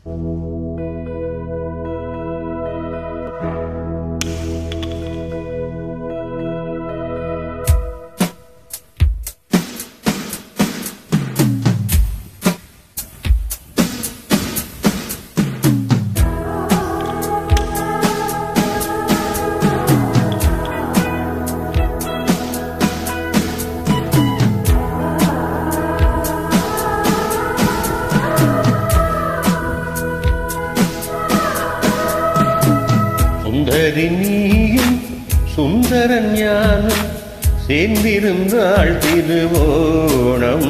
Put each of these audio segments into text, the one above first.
நீயும் சுந்தரன் ஞானம் சேர்ந்திருந்தாள் திருவோணம்.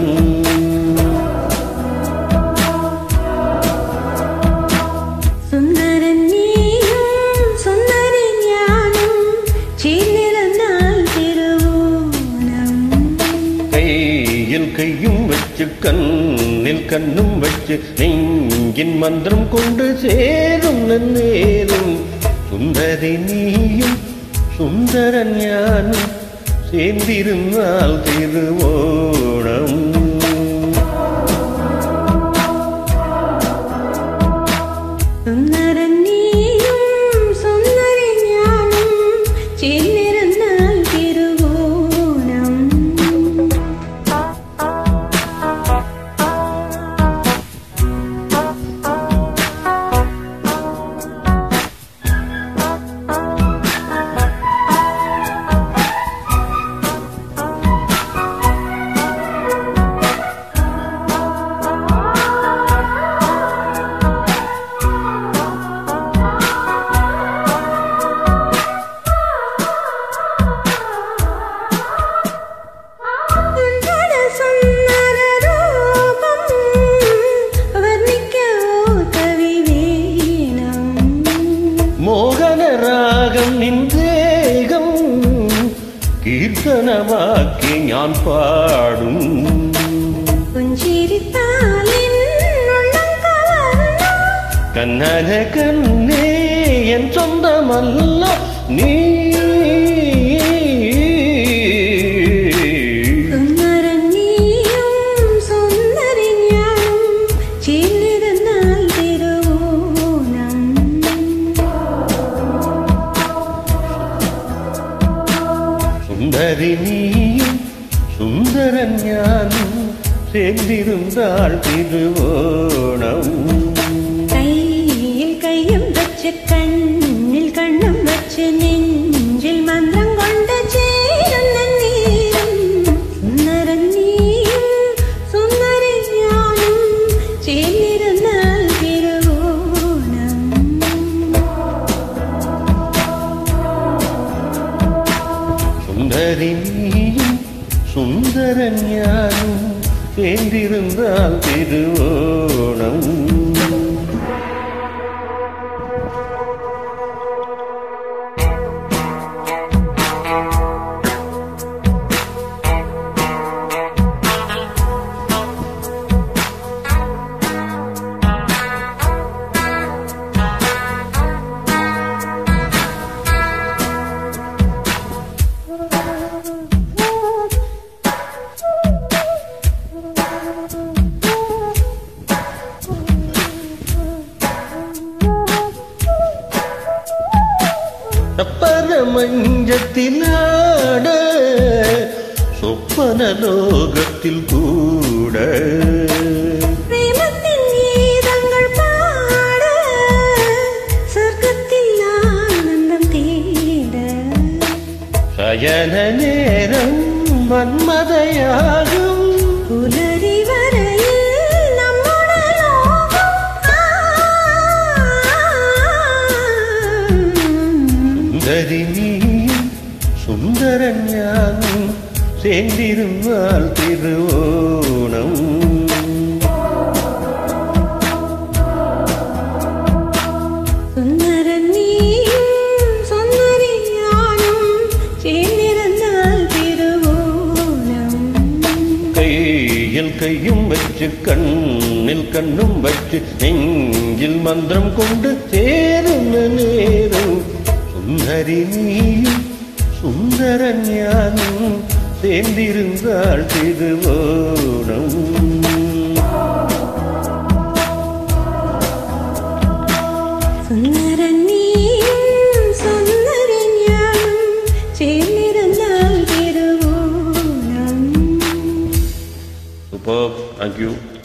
சுந்தரன் நீயும் சுந்தரன் ஞானம் சேர்ந்திருந்தாள் திருவோணம். கையில் கையும் வச்சு கண்ணில் கண்ணும் வச்சு நெஞ்சின் மந்திரம் கொண்டு சேரும் நேரும். சுந்தரி நீயும் சுந்தரன் ஞானம் சேர்ந்திருந்தால் திருவோணம். சுந்தரன் நீயும் சுந்தரன் ஞானம் சேர்ந்திருந்தால் திருவோணம். மோகன ராகம் நின்றேகம் கீர்த்தனமாக்கி ஞான் பாடும். கண்ணன கண்ணே என் சொந்தமல்ல நீ. சுந்தரி நீயும் சுந்தரன் ஞானம் சேர்ந்திருந்தாள் திருவோணம். கையில் கையும் வச்சு கண்ணில் கண்ணும் வச்சு நெஞ்சில் மந்திரம் கொண்ட சேரும் நேரம். சுந்தரன் நீயும் சுந்தரன் ஞானம் சேர்ந்திருந்தாள் திருவோணம். சுந்தரி நீயும் சுந்தரன் ஞானம் சேர்ந்திருந்தால் திருவோணம். பரமஞ்சத்தில் ஆட சொப்பன லோகத்தில் கூட பிரேமத்தின் கீதங்கள் பாட சொர்க்கத்தில் ஆனந்தம் தேட. சயன நேரம் மன்மதையாகும் புலரி வரையில் நம்மோட சுந்தரி நீயும் சுந்தரன் ஞானம் சேர்ந்திருந்தால் திருவோணம். சுந்தரன் நீயும் சுந்தரன் ஞானம் சேர்ந்திருந்தால் திருவோணம். கையில் கையும் வச்சு கண்ணில் கண்ணும் வச்சு நெஞ்சில் மந்திரம் கொண்டு சேரும் நேரும். சுந்தரி நீயும் சுந்தரன் ஞானம் சேர்ந்திருந்தாள் Thiruvonam. സുന്ദരനീയും സുന്ദരിയാനും ചേർന്നിരുന്നാൽ Thiruvonam. Superb, thank you.